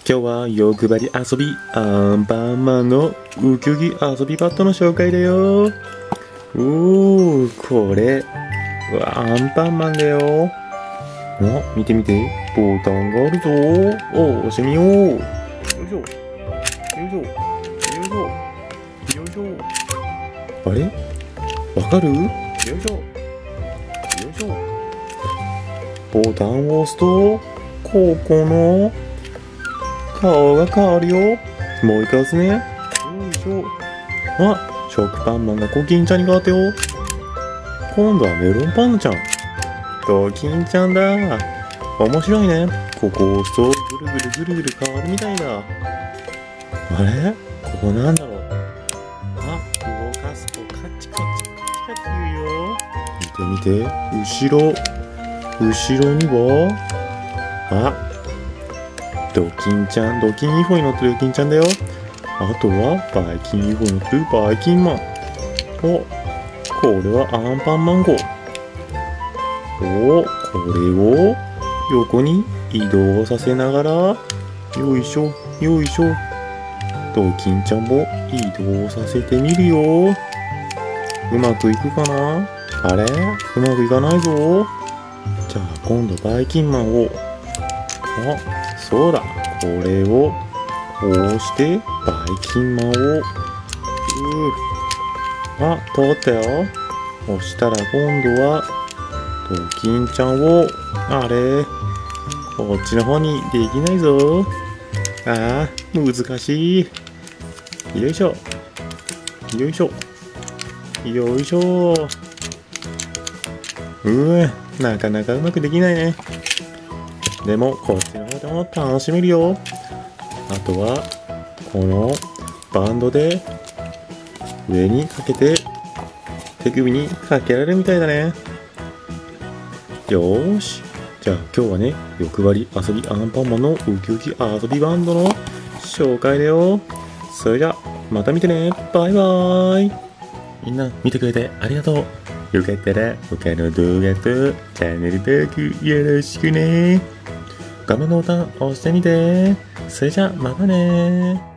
今日は欲張り遊びアンパンマンのウキウキ遊びパッドの紹介だよ。これアンパンマンだよ。見て見て、ボタンがあるぞ。押してみよう。よいしょよいしょよいしょよいしょ。あれわかる？よいしょよいしょ。ボタンを押すとここの顔が変わるよ。もう一回押すね。よいしょ。食パンマンがコキンちゃんに変わったよ。今度はメロンパンナちゃん。ドキンちゃんだ。面白いね。ここを押すとぐるぐるぐるぐる変わるみたいだ。あれここなんだろう。動かすとカチカチカチカチ言うよ。見て見て。後ろにはドキンちゃん、ドキン UFO に乗ってるドキンちゃんだよ。あとはバイキン UFO に乗ってるバイキンマン。これはアンパンマン号。これを横に移動させながら、よいしょよいしょ。ドキンちゃんも移動させてみるよ。うまくいくかな？あれ？うまくいかないぞ。じゃあ今度バイキンマンを、そうだ、これをこうしてバイキンマンを通ったよ。そしたら今度はドキンちゃんをこっちの方にできないぞ。難しい。よいしょよいしょよいしょ。なかなかうまくできないね。でもこっちの方でも楽しめるよ。あとはこのバンドで上にかけて手首にかけられるみたいだね。よーし。じゃあ今日はね、欲張り遊びアンパンマンのウキウキ遊びバンドの紹介だよ。それじゃまた見てね。バイバーイ。みんな見てくれてありがとう。よかったら他の動画とチャンネル登録よろしくね。画面のボタン押してみて。それじゃまたね。